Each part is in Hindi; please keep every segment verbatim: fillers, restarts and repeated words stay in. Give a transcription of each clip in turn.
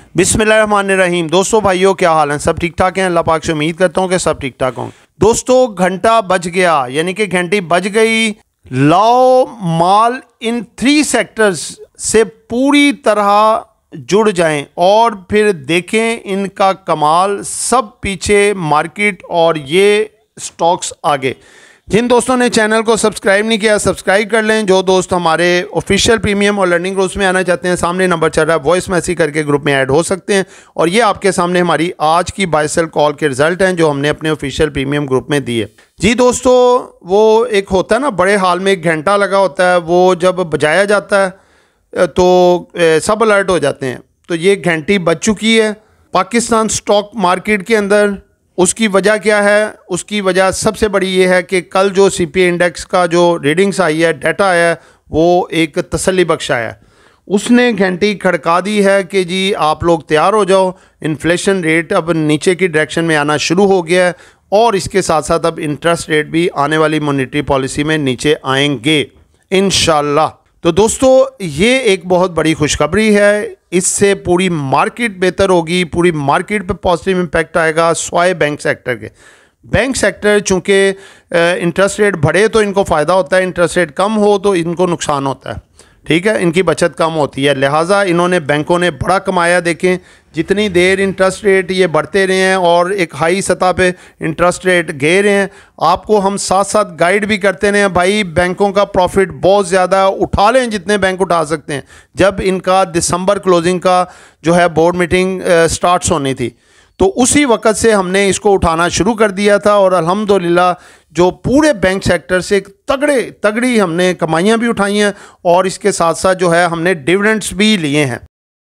बिस्मिल्लाहिर्रहमानिर्रहीम। दोस्तों भाइयों, क्या हाल है? सब ठीक ठाक हैं? अल्लाह पाक से उम्मीद करता हूँ कि सब ठीक ठाक हों। दोस्तों, घंटा बज गया, यानी कि घंटी बज गई। लाओ माल इन थ्री सेक्टर्स से पूरी तरह जुड़ जाएं और फिर देखें इनका कमाल। सब पीछे मार्केट और ये स्टॉक्स आगे। जिन दोस्तों ने चैनल को सब्सक्राइब नहीं किया, सब्सक्राइब कर लें। जो दोस्त हमारे ऑफिशियल प्रीमियम और लर्निंग ग्रुप्स में आना चाहते हैं, सामने नंबर चल रहा है, वॉइस मैसेज करके ग्रुप में ऐड हो सकते हैं। और ये आपके सामने हमारी आज की बाय सेल कॉल के रिजल्ट हैं जो हमने अपने ऑफिशियल प्रीमियम ग्रुप में दिए। जी दोस्तों, वो एक होता है ना, बड़े हाल में एक घंटा लगा होता है, वो जब बजाया जाता है तो सब अलर्ट हो जाते हैं। तो ये घंटी बज चुकी है पाकिस्तान स्टॉक मार्केट के अंदर। उसकी वजह क्या है? उसकी वजह सबसे बड़ी ये है कि कल जो सीपीआई इंडेक्स का जो रीडिंग्स आई है, डाटा आया है, वो एक तसल्ली बख्श आया है। उसने घंटी खड़का दी है कि जी आप लोग तैयार हो जाओ, इन्फ्लेशन रेट अब नीचे की डायरेक्शन में आना शुरू हो गया है और इसके साथ साथ अब इंटरेस्ट रेट भी आने वाली मॉनेटरी पॉलिसी में नीचे आएंगे इंशाल्लाह। तो दोस्तों, ये एक बहुत बड़ी खुशखबरी है। इससे पूरी मार्केट बेहतर होगी, पूरी मार्केट पे पॉजिटिव इम्पैक्ट आएगा स्वाय बैंक सेक्टर के। बैंक सेक्टर चूँकि इंटरेस्ट रेट बढ़े तो इनको फ़ायदा होता है, इंटरेस्ट रेट कम हो तो इनको नुकसान होता है। ठीक है, इनकी बचत कम होती है, लिहाजा इन्होंने बैंकों ने बड़ा कमाया। देखें जितनी देर इंटरेस्ट रेट ये बढ़ते रहे हैं और एक हाई सतह पे इंटरेस्ट रेट गए रहे हैं, आपको हम साथ साथ गाइड भी करते रहे हैं, भाई बैंकों का प्रॉफिट बहुत ज़्यादा, उठा लें जितने बैंक उठा सकते हैं। जब इनका दिसंबर क्लोजिंग का जो है बोर्ड मीटिंग स्टार्ट्स होनी थी तो उसी वक्त से हमने इसको उठाना शुरू कर दिया था और अल्हम्दुलिल्लाह जो पूरे बैंक सेक्टर से तगड़े तगड़ी हमने कमाइयाँ भी उठाई हैं और इसके साथ साथ जो है हमने डिविडेंड्स भी लिए हैं।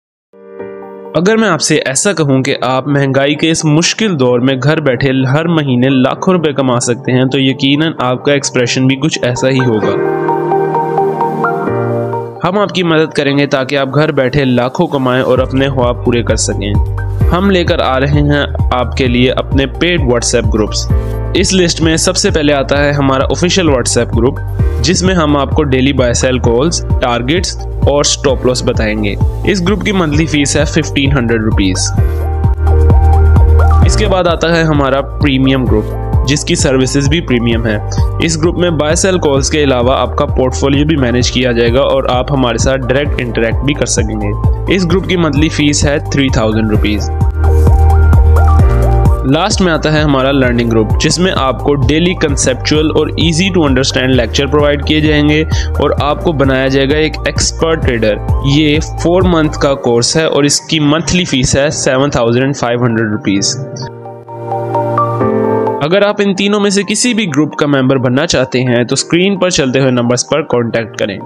अगर मैं आपसे ऐसा कहूं कि आप महंगाई के इस मुश्किल दौर में घर बैठे हर महीने लाखों रुपए कमा सकते हैं तो यकीनन आपका एक्सप्रेशन भी कुछ ऐसा ही होगा। हम आपकी मदद करेंगे ताकि आप घर बैठे लाखों कमाएं और अपने ख्वाब पूरे कर सकें। हम लेकर आ रहे हैं आपके लिए अपने पेड व्हाट्सएप ग्रुप्स। इस लिस्ट में सबसे पहले आता है हमारा ऑफिशियल व्हाट्सएप ग्रुप, जिसमें हम आपको daily buy sell calls, targets और स्टॉप लॉस बताएंगे। इस ग्रुप की मंथली फीस है फिफ्टीन हंड्रेड रुपीज। इसके बाद आता है हमारा प्रीमियम ग्रुप, जिसकी सर्विसेज भी प्रीमियम है। इस ग्रुप में बाय सेल कॉल्स के अलावा आपका पोर्टफोलियो भी मैनेज किया जाएगा और आप हमारे साथ डायरेक्ट इंटरेक्ट भी कर सकेंगे। इस ग्रुप की मंथली फीस है थ्री थाउजेंड रुपीज। लास्ट में आता है हमारा लर्निंग ग्रुप, जिसमें आपको डेली कंसेप्चुअल और easy to understand lecture provide किए जाएंगे और आपको बनाया जाएगा एक एक्सपर्ट ट्रेडर। ये फोर मंथ का कोर्स है और इसकी मंथली फीस है seven thousand five hundred rupees. अगर आप इन तीनों में से किसी भी ग्रुप का मेंबर बनना चाहते हैं तो स्क्रीन पर चलते हुए नंबर्स पर कांटेक्ट करें।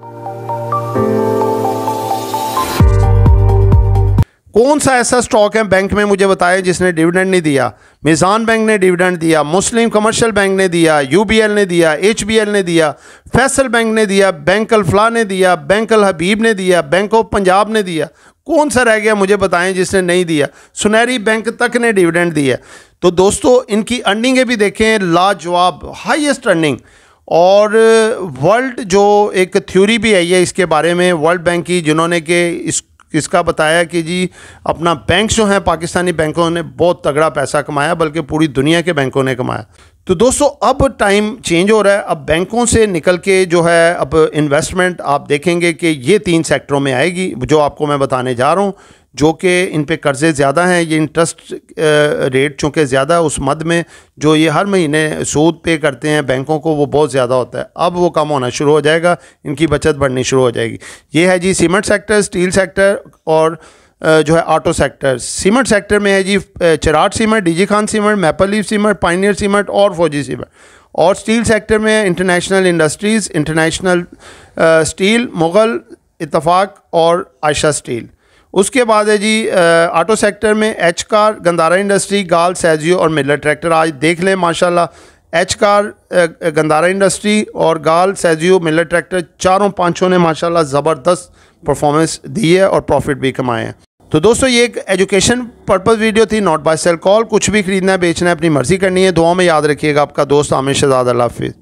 कौन सा ऐसा स्टॉक है बैंक में मुझे बताएं जिसने डिविडेंड नहीं दिया? मिजान बैंक ने डिविडेंड दिया, मुस्लिम कमर्शियल बैंक ने दिया, यूबीएल ने दिया, एचबीएल ने दिया, फैसल बैंक ने दिया, बैंक अल फलाह ने दिया, बैंक अल हबीब ने दिया, बैंक ऑफ पंजाब ने दिया। कौन सा रह गया मुझे बताएं जिसने नहीं दिया? सुनहरी बैंक तक ने डिविडेंड दिया। तो दोस्तों, इनकी अर्निंगें भी देखें, लाजवाब, हाईएस्ट अर्निंग। और वर्ल्ड जो एक थ्योरी भी आई है इसके बारे में वर्ल्ड बैंक की, जिन्होंने कि इस इसका बताया कि जी अपना बैंक जो हैं पाकिस्तानी बैंकों ने बहुत तगड़ा पैसा कमाया, बल्कि पूरी दुनिया के बैंकों ने कमाया। तो दोस्तों, अब टाइम चेंज हो रहा है। अब बैंकों से निकल के जो है अब इन्वेस्टमेंट आप देखेंगे कि ये तीन सेक्टरों में आएगी जो आपको मैं बताने जा रहा हूँ, जो कि इन पे कर्ज़े ज़्यादा हैं। ये इंटरेस्ट रेट चूँकि ज़्यादा है, उस मद में जो ये हर महीने सूद पे करते हैं बैंकों को, वो बहुत ज़्यादा होता है। अब वो कम होना शुरू हो जाएगा, इनकी बचत बढ़नी शुरू हो जाएगी। ये है जी सीमेंट सेक्टर, स्टील सेक्टर और जो है ऑटो सेक्टर। सीमेंट सेक्टर में है जी Cherat cement, DG Khan cement, maple leaf cement, pioneer cement और फौजी सीमेंट। और स्टील सेक्टर में है international industries, international steel, Mughal Ittefaq और आयशा स्टील। उसके बाद है जी ऑटो सेक्टर में एच कार, गंदारा इंडस्ट्री, गाल, सैजियो और मिलर ट्रैक्टर। आज देख लें माशाल्लाह एच कार, गंदारा इंडस्ट्री और गाल, सैजियो, मिलर ट्रैक्टर, चारों पांचों ने माशाल्लाह ज़बरदस्त परफॉर्मेंस दी है और प्रॉफिट भी कमाए हैं। तो दोस्तों, ये एक एजुकेशन पर्पज़ वीडियो थी, नॉट बाय सेल कॉल। कुछ भी खरीदना है, बेचना है, अपनी मर्ज़ी करनी है। दुआ में याद रखिएगा। आपका दोस्त आमिर शहजाद। अल्लाह हाफिज़।